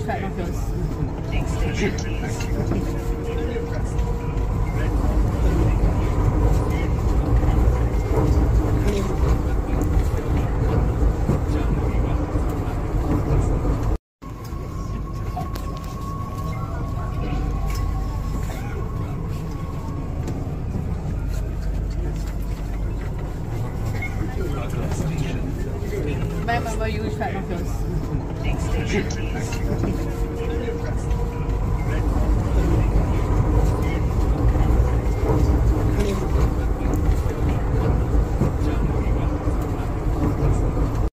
fährt noch los. Next station, please. Mama, Junge, ich fährt noch los. Next station, please.